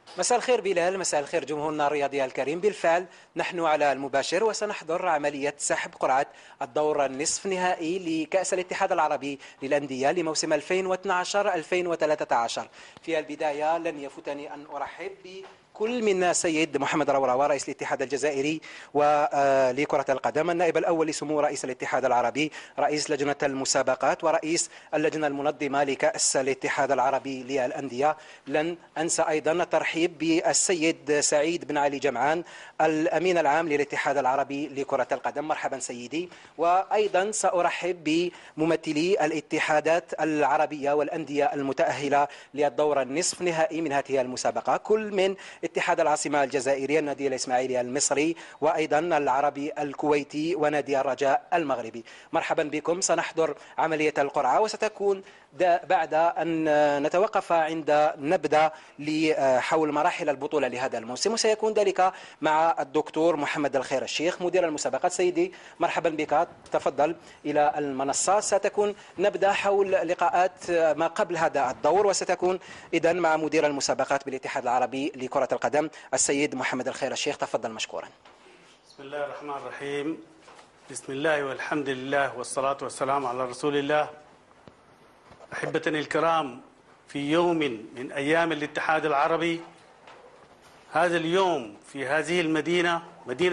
مساء الخير بلال، مساء الخير جمهورنا الرياضي الكريم. بالفعل نحن على المباشر وسنحضر عملية سحب قرعة الدور النصف نهائي لكأس الاتحاد العربي للأندية لموسم 2012-2013. في البداية لن يفوتني أن أرحب كل من سيد محمد روراوة رئيس الاتحاد الجزائري ولكرة القدم، النائب الأول لسمو رئيس الاتحاد العربي، رئيس لجنة المسابقات ورئيس اللجنة المنظمة لكأس الاتحاد العربي للأندية. لن أنسى أيضا الترحيب بالسيد سعيد بن علي جمعان الأمين العام للاتحاد العربي لكرة القدم. مرحبا سيدي. وأيضا سأرحب بممثلي الاتحادات العربية والأندية المتأهلة للدور النصف نهائي من هذه المسابقة، كل من اتحاد العاصمة الجزائرية، النادي الإسماعيلي المصري، وأيضا العربي الكويتي ونادي الرجاء المغربي. مرحبا بكم. سنحضر عملية القرعة وستكون بعد أن نتوقف عند نبدأ حول مراحل البطولة لهذا الموسم، وسيكون ذلك مع الدكتور محمد الخير الشيخ مدير المسابقات. سيدي مرحبا بك، تفضل إلى المنصة. ستكون نبدأ حول لقاءات ما قبل هذا الدور، وستكون إذن مع مدير المسابقات بالاتحاد العربي لكرة القدم السيد محمد الخير الشيخ. تفضل مشكورا. بسم الله الرحمن الرحيم. بسم الله والحمد لله والصلاة والسلام على رسول الله. أحبتنا الكرام، في يوم من أيام الاتحاد العربي، هذا اليوم في هذه المدينة، مدينة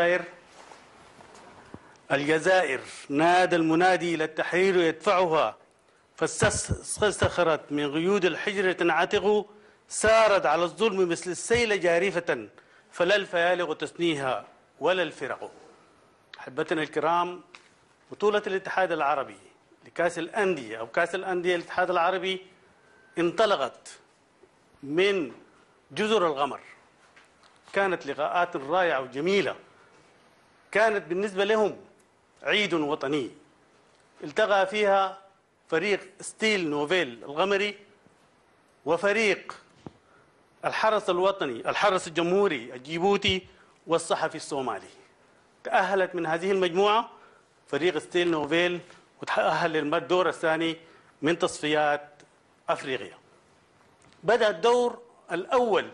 الجزائر نادى المنادي إلى التحرير يدفعها، فاستسخرت من قيود الحجر تنعتق، سارت على الظلم مثل السيل جارفة، فلا الفيالق تسنيها ولا الفرق. أحبتنا الكرام، بطولة الاتحاد العربي لكأس الأندية أو كأس الأندية الاتحاد العربي انطلقت من جزر القمر. كانت لقاءات رائعة وجميلة، كانت بالنسبة لهم عيد وطني. التقى فيها فريق ستيل نوفيل القمري وفريق الحرس الوطني، الحرس الجمهوري الجيبوتي، والصحفي الصومالي. تأهلت من هذه المجموعة فريق ستيل نوفيل وتأهل للدور الثاني من تصفيات أفريقيا. بدأ الدور الأول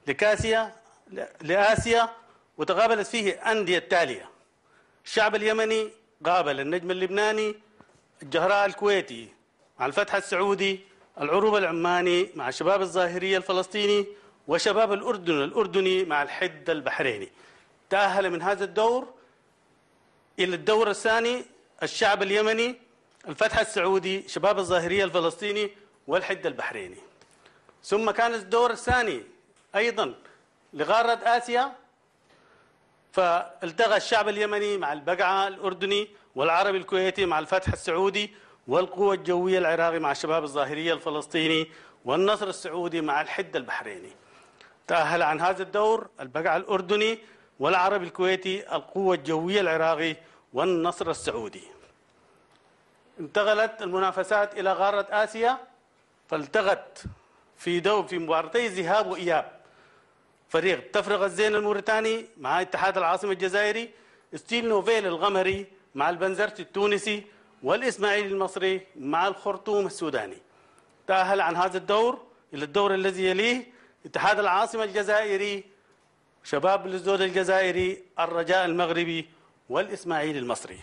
لآسيا وتقابلت فيه أندية التالية: الشعب اليمني قابل النجم اللبناني، الجهراء الكويتي مع الفتح السعودي، العروبة العماني مع شباب الظاهرية الفلسطيني، وشباب الأردني مع الحد البحريني. تأهل من هذا الدور إلى الدور الثاني الشعب اليمني، الفتح السعودي، شباب الظاهرية الفلسطيني، والحد البحريني. ثم كان الدور الثاني أيضا لقارة آسيا، فالتقى الشعب اليمني مع البقعة الأردني، والعربي الكويتي مع الفتح السعودي، والقوة الجوية العراقي مع شباب الظاهرية الفلسطيني، والنصر السعودي مع الحد البحريني. تأهل عن هذا الدور البقعة الأردني والعربي الكويتي، القوة الجوية العراقي، والنصر السعودي. انتقلت المنافسات إلى قارة آسيا، فالتقت في مباراتي ذهاب وإياب فريق تفرق الزين الموريتاني مع اتحاد العاصمة الجزائري، ستيل نوفيل القمري مع البنزرتي التونسي، والإسماعيلي المصري مع الخرطوم السوداني. تأهل عن هذا الدور إلى الدور الذي يليه اتحاد العاصمة الجزائري، شباب بلوزداد الجزائري، الرجاء المغربي، والإسماعيلي المصري.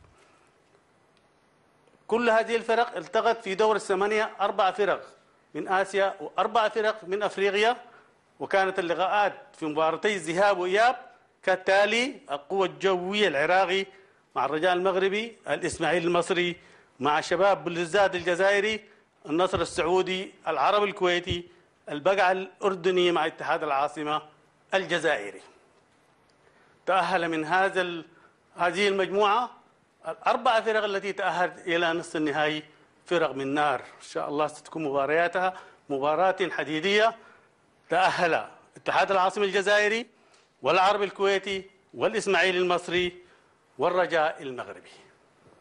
كل هذه الفرق التقت في دور الثمانية، 4 فرق من آسيا و4 فرق من أفريقيا. وكانت اللقاءات في مباراتي الذهاب وإياب كالتالي: القوة الجوية العراقي مع الرجاء المغربي، الإسماعيلي المصري مع شباب بلوزداد الجزائري، النصر السعودي، العرب الكويتي، البقعة الأردني مع اتحاد العاصمة الجزائري. تأهل من هذه المجموعة ال4 فرق التي تأهلت إلى نصف النهائي فرق من نار. إن شاء الله ستكون مبارياتها مباراة حديدية. تأهل اتحاد العاصمة الجزائري، والعرب الكويتي، والإسماعيلي المصري، والرجاء المغربي.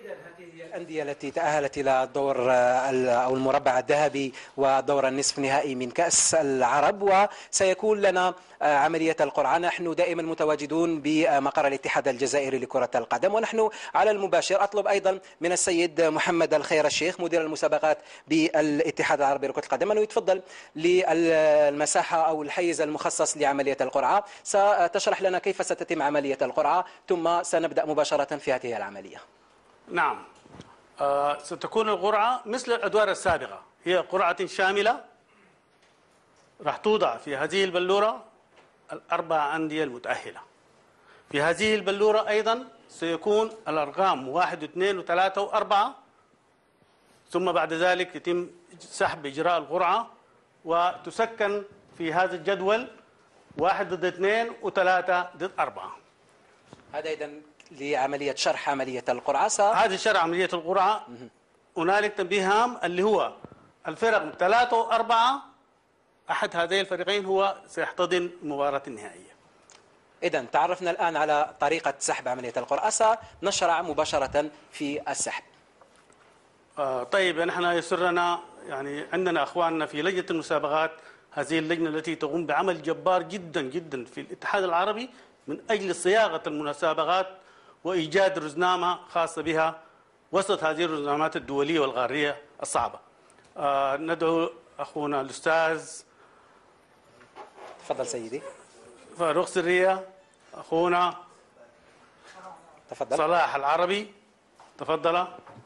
الأندية التي تأهلت إلى الدور أو المربع الذهبي ودور النصف نهائي من كأس العرب، وسيكون لنا عملية القرعة. نحن دائما متواجدون بمقر الاتحاد الجزائري لكرة القدم، ونحن على المباشر. أطلب أيضا من السيد محمد الخير الشيخ مدير المسابقات بالاتحاد العربي لكرة القدم أنه يتفضل للمساحة أو الحيز المخصص لعملية القرعة. ستشرح لنا كيف ستتم عملية القرعة، ثم سنبدأ مباشرة في هذه العملية. نعم، ستكون القرعة مثل الأدوار السابقة، هي قرعة شاملة راح توضع في هذه البلورة الأربع أندية المتأهلة. في هذه البلورة أيضا سيكون الأرقام 1 و2 و3 و4، ثم بعد ذلك يتم سحب إجراء القرعة وتسكن في هذا الجدول 1 ضد 2 و3 ضد 4. هذا إذن لعملية شرح عملية القرعة. هذه شرح عملية القرعة. هنالك تنبيه هام اللي هو الفرق 3 و4، أحد هذين الفريقين هو سيحتضن المباراة النهائية. إذن تعرفنا الآن على طريقة سحب عملية القرعة، سنشرع مباشرة في السحب. طيب، نحن يسرنا يعني عندنا أخواننا في لجنة المسابقات، هذه اللجنة التي تقوم بعمل جبار جدا جدا في الاتحاد العربي من أجل صياغة المسابقات وإيجاد رزنامة خاصة بها وسط هذه الرزنامات الدولية والقارية الصعبة. ندعو أخونا الأستاذ تفضل سيدي فاروق سرية، أخونا تفضل صلاح العربي، تفضل.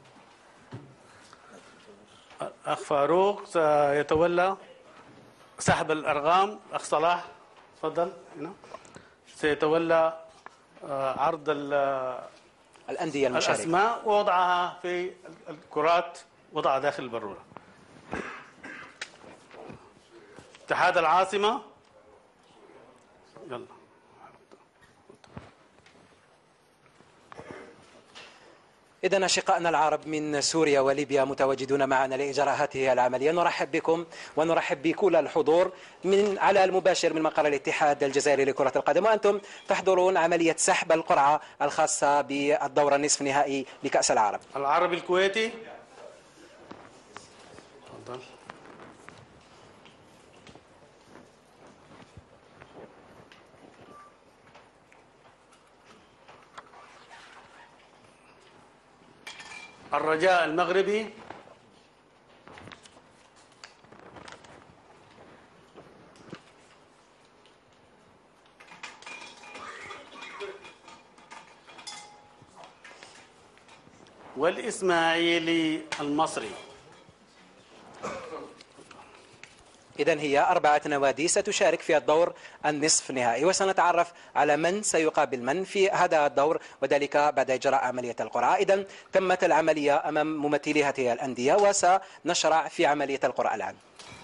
أخ فاروق سيتولى سحب الأرقام. أخ صلاح تفضل هنا، سيتولى عرض الأندية المشاركة، الأسماء ووضعها في الكرات، وضعها داخل البرورة. اتحاد العاصمة، يلا. إذن أشقائنا العرب من سوريا وليبيا متواجدون معنا لإجراء هذه العملية. نرحب بكم ونرحب بكل الحضور من على المباشر من مقر الاتحاد الجزائري لكرة القدم، وأنتم تحضرون عملية سحب القرعة الخاصة بالدور النصف نهائي لكأس العرب. العربي الكويتي، تفضل. الرجاء المغربي، والإسماعيلي المصري. إذن هي 4 نوادي ستشارك في الدور النصف نهائي، وسنتعرف على من سيقابل من في هذا الدور، وذلك بعد إجراء عملية القرعة. إذن تمت العملية أمام ممثلي هذه الأندية، وسنشرع في عملية القرعة الآن.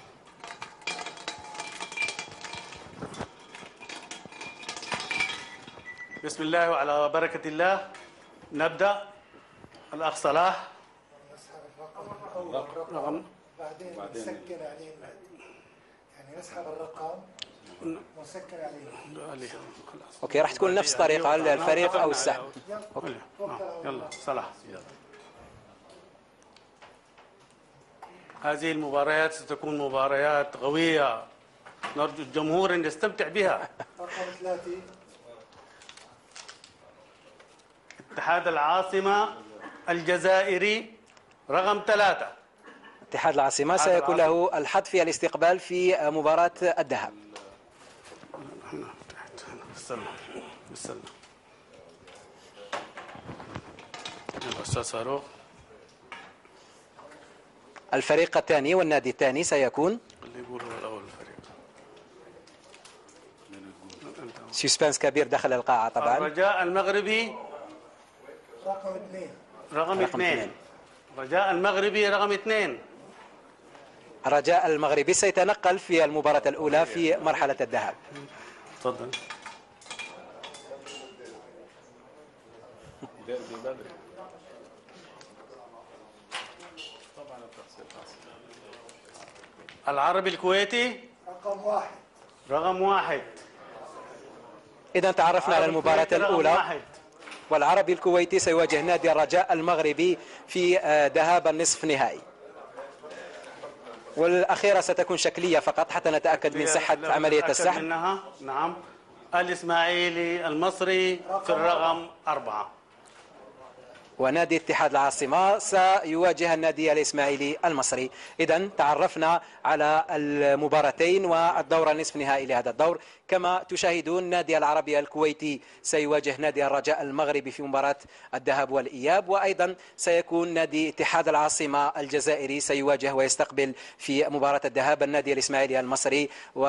بسم الله وعلى بركة الله. نبدأ. الأخ صلاح. رقم بعدين نسكر عليه، يعني نسحب الرقم ونسكر عليه. أوكي، راح تكون نفس طريقة للفريق أو السحب. أوكي. يلا صلاح. هذه المباريات ستكون مباريات قوية، نرجو الجمهور أن يستمتع بها. رقم 3 اتحاد العاصمة الجزائري رقم 3. اتحاد العاصمة سيكون له الحظ في الاستقبال في مباراة الذهاب. استنى. يلا أستاذ فاروق. الفريق الثاني والنادي الثاني سيكون اللي يقول هو الأول الفريق. سيسبانس كبير داخل القاعة طبعا. الرجاء المغربي رقم 2. رقم 2. رجاء المغربي رقم 2. الرجاء المغربي سيتنقل في المباراة الأولى في مرحلة الذهاب. تفضل. العربي الكويتي رقم 1. رقم 1. إذا تعرفنا على المباراة الأولى. والعربي الكويتي سيواجه نادي الرجاء المغربي في ذهاب النصف نهائي. والأخيرة ستكون شكلية فقط حتى نتأكد من صحة عملية السحب. نعم. الإسماعيلي المصري في الرقم 4. ونادي اتحاد العاصمة سيواجه النادي الإسماعيلي المصري. إذن تعرفنا على المباراتين والدور النصف نهائي لهذا الدور. كما تشاهدون نادي العربي الكويتي سيواجه نادي الرجاء المغربي في مباراة الذهاب والإياب، وأيضا سيكون نادي اتحاد العاصمة الجزائري سيواجه ويستقبل في مباراة الذهاب النادي الإسماعيلي المصري،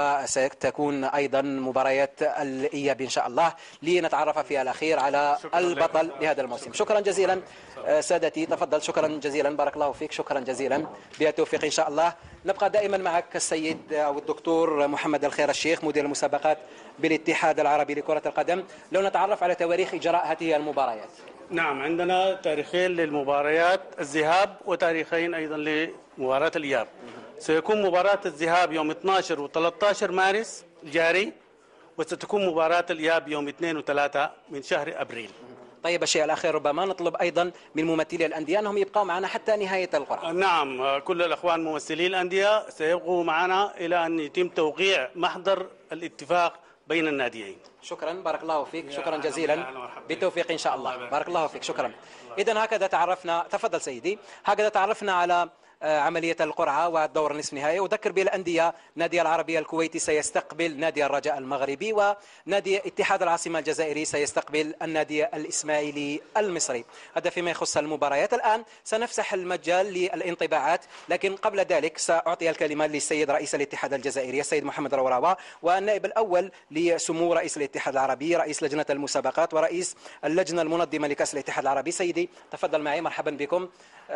وستكون أيضا مباريات الإياب إن شاء الله لنتعرف في الأخير على البطل لهذا الموسم. شكرا جزيلا سادتي، تفضل. شكرا جزيلا، بارك الله فيك، شكرا جزيلا، بالتوفيق إن شاء الله. نبقى دائما معك السيد أو الدكتور محمد الخير الشيخ مدير المسابقات بالاتحاد العربي لكرة القدم، لو نتعرف على تواريخ إجراء هذه المباريات. نعم، عندنا تاريخين للمباريات الذهاب وتاريخين أيضا لمباراة الإياب. سيكون مباراة الذهاب يوم 12 و13 مارس الجاري، وستكون مباراة الإياب يوم 2 و3 من شهر أبريل. طيب، الشيء الأخير ربما نطلب أيضا من ممثلي الأندية أنهم يبقوا معنا حتى نهاية القرعة. نعم، كل الأخوان ممثلي الأندية سيبقوا معنا إلى أن يتم توقيع محضر الاتفاق بين الناديين. شكرا، بارك الله فيك، شكرا جزيلا، بالتوفيق إن شاء الله، بارك الله فيك، شكرا. إذن هكذا تعرفنا، تفضل سيدي، هكذا تعرفنا على عملية القرعة والدور النصف نهائي. أذكر بالأندية، نادي العربي الكويتي سيستقبل نادي الرجاء المغربي، ونادي اتحاد العاصمة الجزائري سيستقبل النادي الإسماعيلي المصري. هذا فيما يخص المباريات. الآن سنفسح المجال للانطباعات، لكن قبل ذلك سأعطي الكلمة للسيد رئيس الاتحاد الجزائري السيد محمد روراوا، والنائب الأول لسمو رئيس الاتحاد العربي رئيس لجنة المسابقات ورئيس اللجنة المنظمة لكأس الاتحاد العربي. سيدي تفضل معي، مرحبا بكم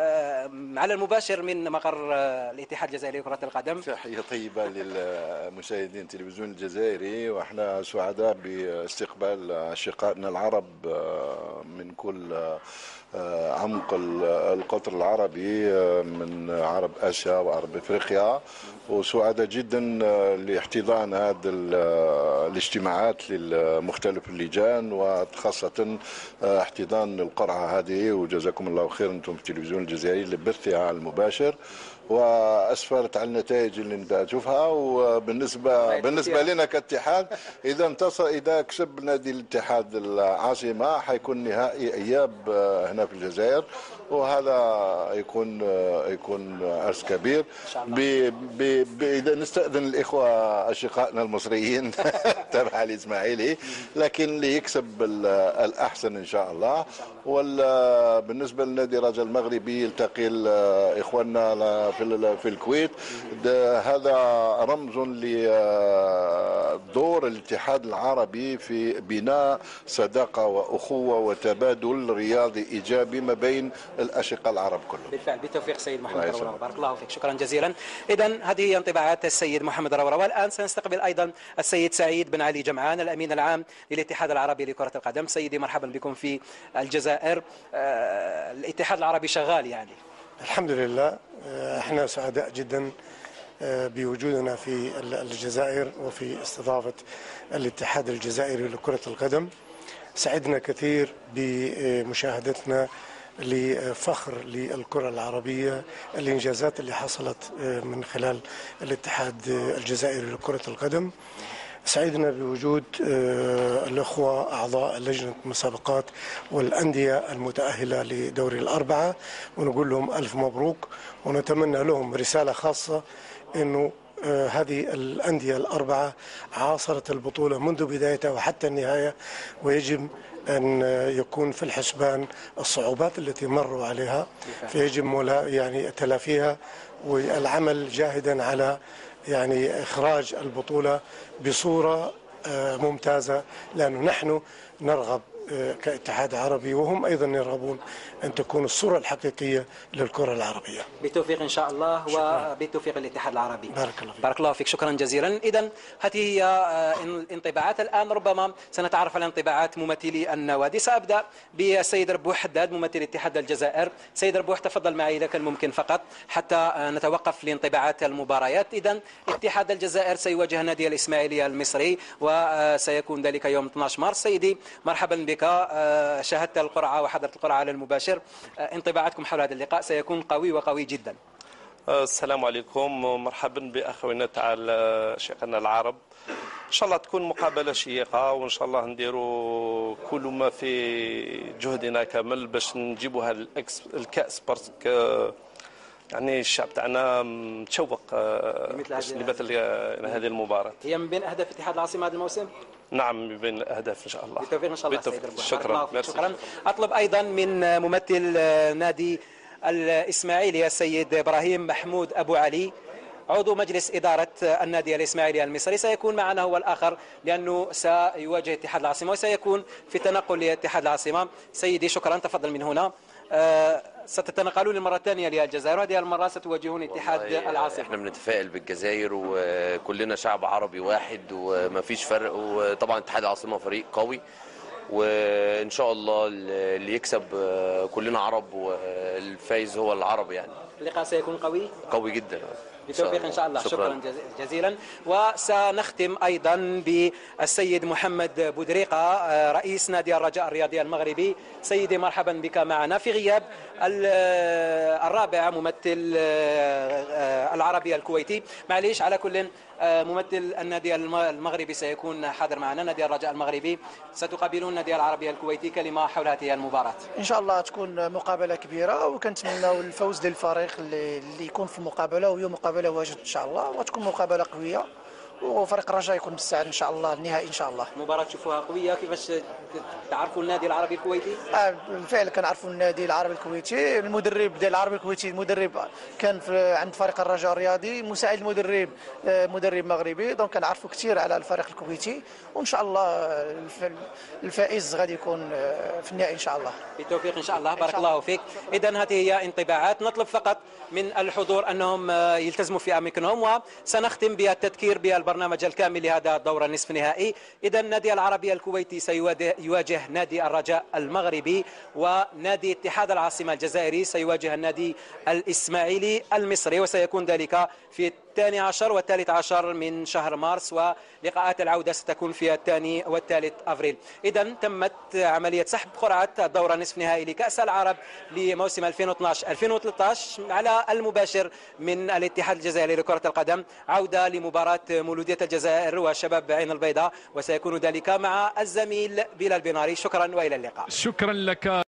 على المباشر من مقر الاتحاد الجزائري لكرة القدم. تحية طيبة للمشاهدين التلفزيون الجزائري، واحنا سعداء باستقبال أشقائنا العرب من كل عمق القطر العربي، من عرب آسيا وعرب إفريقيا، وسعداء جدا لاحتضان هذه الاجتماعات لمختلف اللجان، وخاصة احتضان القرعة هذه. وجزاكم الله خير أنتم في التلفزيون الجزائري لبثها المباشر، واسفرت على النتائج اللي نشوفها. وبالنسبه لنا كاتحاد، اذا كسب نادي الاتحاد العاصمه حيكون نهائي اياب هنا في الجزائر، وهذا يكون عرس كبير. اذا نستاذن الاخوه اشقائنا المصريين تبع الاسماعيلي، لكن اللي يكسب الاحسن ان شاء الله. وبالنسبه للنادي الرجاء المغربي يلتقي اخواننا في الكويت، هذا رمز لدور الاتحاد العربي في بناء صداقه واخوه وتبادل رياضي ايجابي ما بين الاشقاء العرب كلهم. بالفعل، بالتوفيق سيد محمد روراوا، بارك الله فيك، شكرا جزيلا. اذا هذه هي انطباعات السيد محمد روراوا. الان سنستقبل ايضا السيد سعيد بن علي جمعان الامين العام للاتحاد العربي لكرة القدم. سيدي مرحبا بكم في الجزائر. الاتحاد العربي شغال يعني؟ الحمد لله، احنا سعداء جدا بوجودنا في الجزائر وفي استضافة الاتحاد الجزائري لكرة القدم. سعدنا كثير بمشاهدتنا لفخر للكرة العربية، الإنجازات اللي حصلت من خلال الاتحاد الجزائري لكرة القدم. سعدنا بوجود الأخوة أعضاء لجنة المسابقات والأندية المتأهلة لدوري الأربعة، ونقول لهم ألف مبروك، ونتمنى لهم رسالة خاصة أنه هذه الأندية الأربعة عاصرت البطولة منذ بدايتها وحتى النهاية، ويجب أن يكون في الحسبان الصعوبات التي مروا عليها، فيجب يعني تلافيها، والعمل جاهدا على يعني إخراج البطولة بصورة ممتازة، لأنه نحن نرغب كاتحاد عربي وهم أيضا يرغبون أن تكون الصورة الحقيقية للكرة العربية. بالتوفيق إن شاء الله، وبالتوفيق الاتحاد العربي. بارك الله فيك. بارك الله فيك، شكرا جزيلا. إذن هذه هي الانطباعات. الآن ربما سنتعرف على انطباعات ممثلي النوادي. سأبدأ بالسيد ربوح حداد ممثل اتحاد الجزائر. سيد ربوح تفضل معي لك الممكن فقط حتى نتوقف لانطباعات المباريات. إذن اتحاد الجزائر سيواجه نادي الإسماعيلي المصري، وسيكون ذلك يوم 12 مارس. سيدي مرحبا بك كذلك شاهدت القرعة وحضرت القرعة على المباشر، انطباعاتكم حول هذا اللقاء؟ سيكون قوي وقوي جدا. السلام عليكم ومرحبا بأخونا تاع شقنا العرب. إن شاء الله تكون مقابلة شيقة، وإن شاء الله نديروا كل ما في جهدنا كامل باش نجيبوا هذا الكأس، باسكو يعني الشعب تاعنا متشوق لمثل هذه المباراة. هي من بين أهداف اتحاد العاصمة هذا الموسم؟ نعم، من بين الأهداف إن شاء الله. بالتوفيق إن شاء الله سيد ربوع. شكرا. شكرا. أطلب أيضا من ممثل نادي الإسماعيلي السيد إبراهيم محمود أبو علي، عضو مجلس إدارة النادي الإسماعيلي المصري، سيكون معنا هو الآخر لأنه سيواجه اتحاد العاصمة وسيكون في تنقل لاتحاد العاصمة. سيدي شكرا، تفضل من هنا. ستتنقلون للمرة الثانية للجزائر، وهذه المرة ستواجهون اتحاد العاصمة. احنا بنتفائل بالجزائر وكلنا شعب عربي واحد وما فيش فرق، وطبعا اتحاد العاصمة فريق قوي، وان شاء الله اللي يكسب كلنا عرب والفايز هو العرب. يعني اللقاء سيكون قوي جدا بالتوفيق إن شاء الله. شكرا جزيلا. وسنختم أيضا بالسيد محمد بودريقة رئيس نادي الرجاء الرياضي المغربي. سيدي مرحبا بك معنا في غياب الرابع ممثل العربي الكويتي. معليش، على كل ممثل النادي المغربي سيكون حاضر معنا، نادي الرجاء المغربي. ستقابلون النادي العربي الكويتي، كلمة حول هذه المباراة. ان شاء الله تكون مقابله كبيره، وكنتمناو الفوز للفريق اللي يكون في المقابله، وهي مقابله واجد ان شاء الله، وتكون مقابله قويه، وفريق الرجاء يكون مستعد ان شاء الله للنهائي ان شاء الله. مباراة تشوفوها قوية، كيفاش تعرفوا النادي العربي الكويتي؟ بالفعل كنعرفوا النادي العربي الكويتي. المدرب ديال العربي الكويتي المدرب كان عند فريق الرجاء الرياضي، مساعد المدرب مدرب مغربي، دونك كنعرفوا كثير على الفريق الكويتي، وان شاء الله الفائز غادي يكون في النهائي ان شاء الله. بالتوفيق ان شاء الله. بارك الله فيك. اذا هذه هي انطباعات. نطلب فقط من الحضور انهم يلتزموا في اماكنهم، وسنختم بالتذكير بالبرنامج الكامل لهذا الدور النصف النهائي. اذا النادي العربي الكويتي سيواجه نادي الرجاء المغربي، ونادي اتحاد العاصمة الجزائري سيواجه النادي الإسماعيلي المصري، وسيكون ذلك في 12 و13 من شهر مارس، ولقاءات العودة ستكون في 2 و3 أفريل. إذا تمت عملية سحب قرعة الدور النصف النهائي لكأس العرب لموسم 2012-2013 على المباشر من الاتحاد الجزائري لكرة القدم. عودة لمباراة مولودية الجزائر وشباب عين البيضاء، وسيكون ذلك مع الزميل بلال بناري. شكرا وإلى اللقاء. شكرا لك.